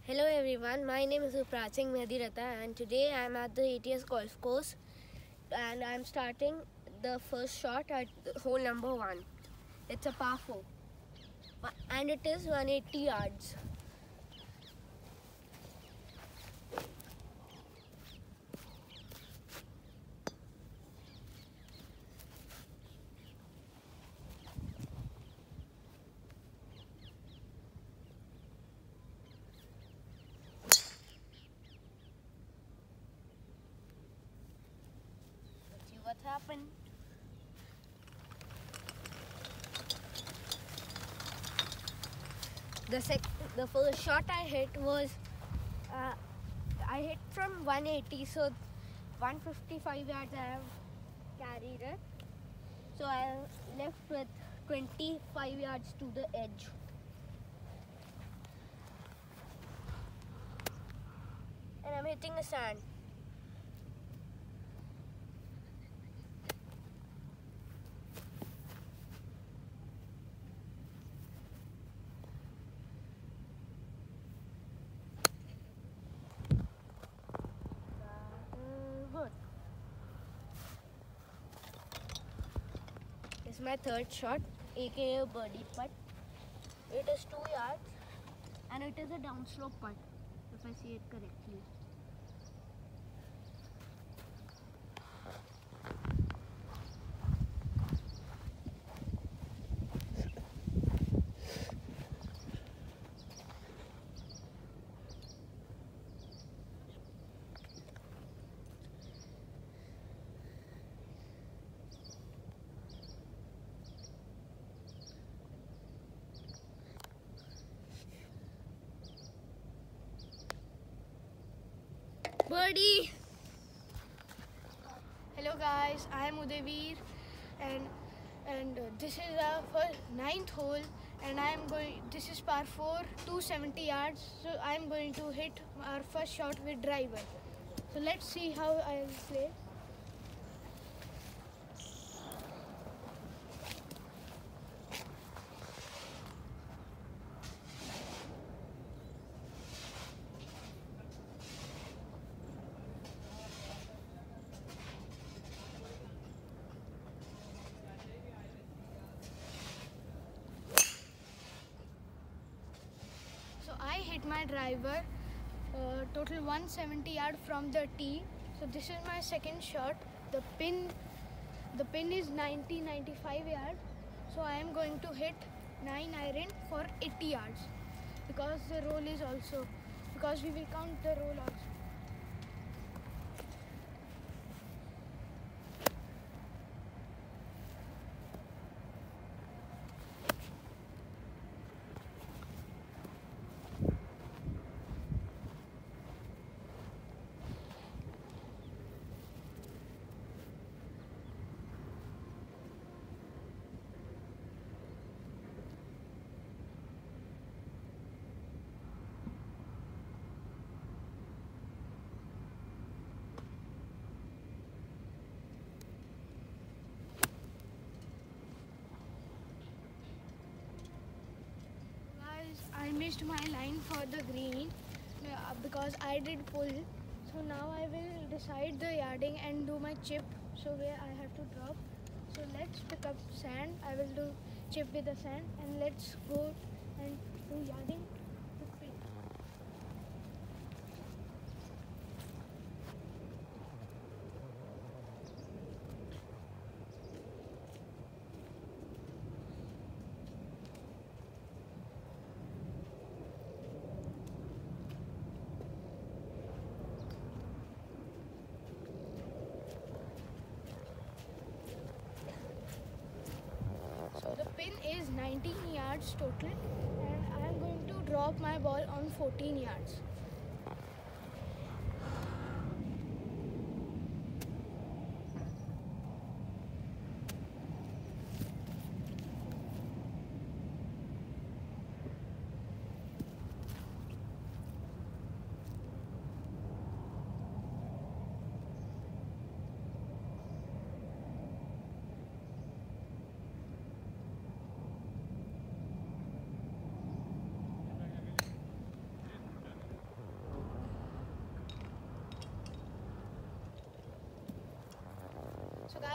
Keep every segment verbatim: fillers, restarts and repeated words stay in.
Hello everyone, my name is Upraj Singh Mehdiratta and today I am at the A T S golf course and I am starting the first shot at hole number one. It's a par four and it is one hundred eighty yards. Let's see what happened. The sec the first shot I hit was uh, I hit from one eighty, so one fifty-five yards I have carried it. So I left with twenty-five yards to the edge. And I'm hitting the sand. This is my third shot, aka a birdie putt. It is two yards and it is a downslope putt, if I see it correctly. Birdie! Hello guys, I am Udayveer and and uh, this is our first ninth hole and I am going this is par four, two hundred seventy yards, so I am going to hit our first shot with driver. So let's see how I will play. So I hit my driver uh, total one hundred seventy yard from the tee. So this is my second shot. The pin the pin is ninety ninety-five yards. So I am going to hit nine iron for eighty yards because the roll is also because we will count the roll also. I missed my line for the green uh, because I did pull. So now I will decide the yarding and do my chip. So where I have to drop. So let's pick up sand. I will do chip with the sand and let's go and do yarding. So the pin is nineteen yards total and I am going to drop my ball on fourteen yards.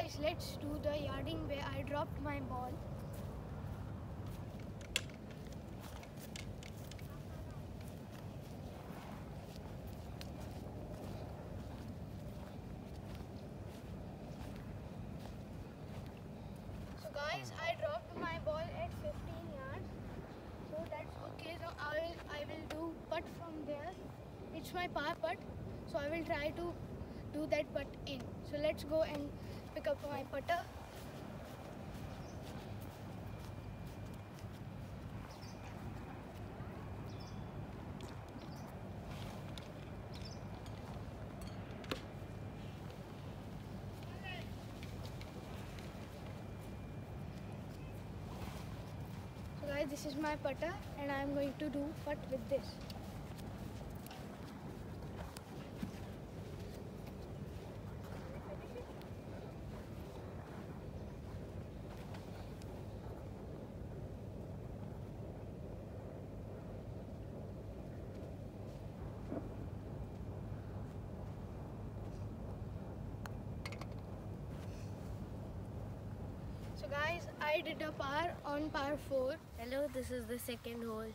guys, let's do the yarding where I dropped my ball. So guys, I dropped my ball at fifteen yards. So that's okay. So I will I will do putt from there. It's my par putt. So I will try to do that putt in. So let's go and pick up my putter. So guys, this is my putter and I am going to do putt with this. So guys, I did a par on par four. Hello, this is the second hole.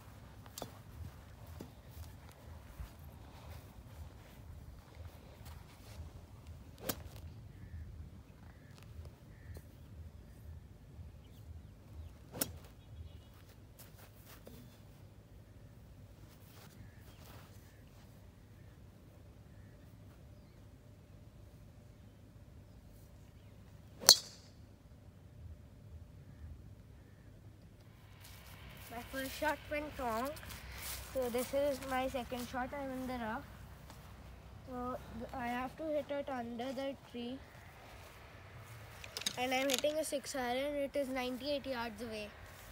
My first shot went wrong, so this is my second shot. I'm in the rough, so th- I have to hit it under the tree, and I'm hitting a six iron. It is ninety-eight yards away.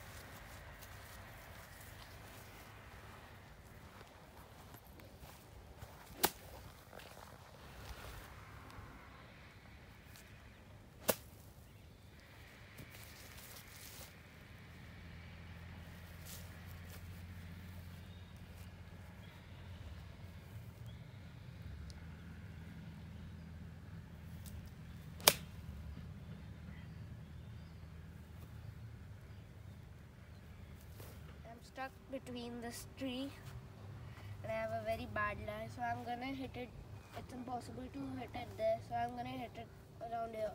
I'm stuck between this tree and I have a very bad lie, so I'm gonna hit it. It's impossible to hit it there, so I'm gonna hit it around here.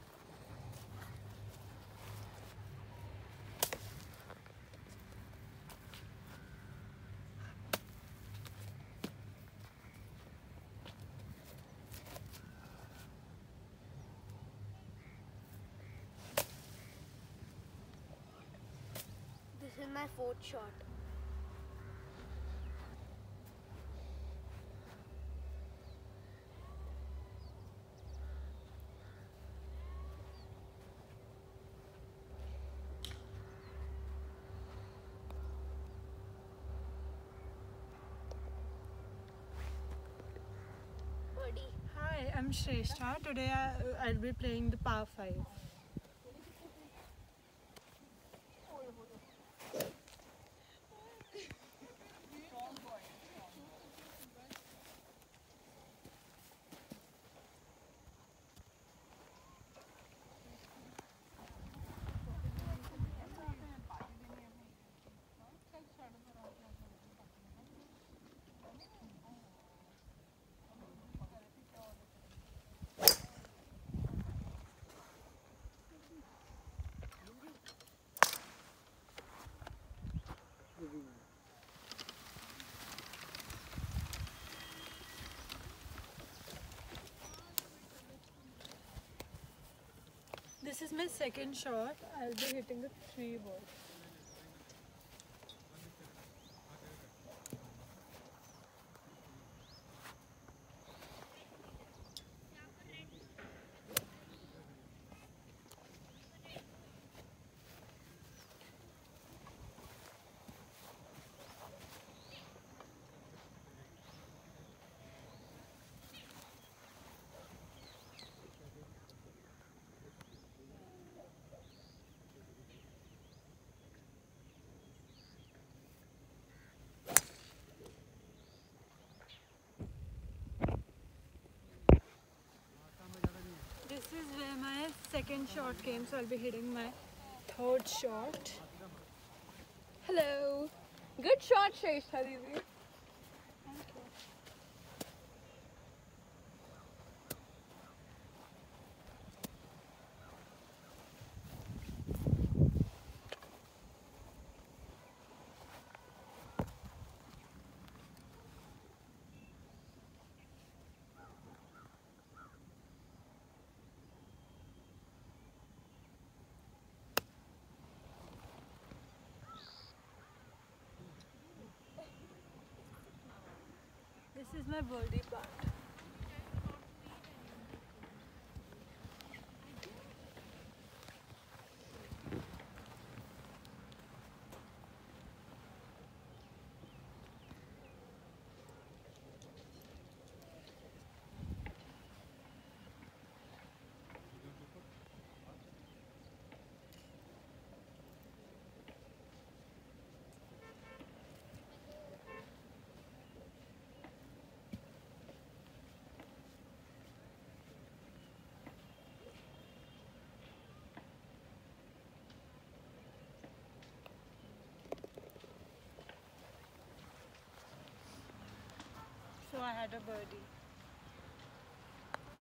This is my fourth shot. Birdie. Hi, I'm Shrestha. Today I, I'll be playing the par five. This is my second shot. I'll be hitting the three ball. second shot came, so I'll be hitting my third shot. Hello. Good shot, Shreishtha Didi. This is my birdie part. So I had a birdie.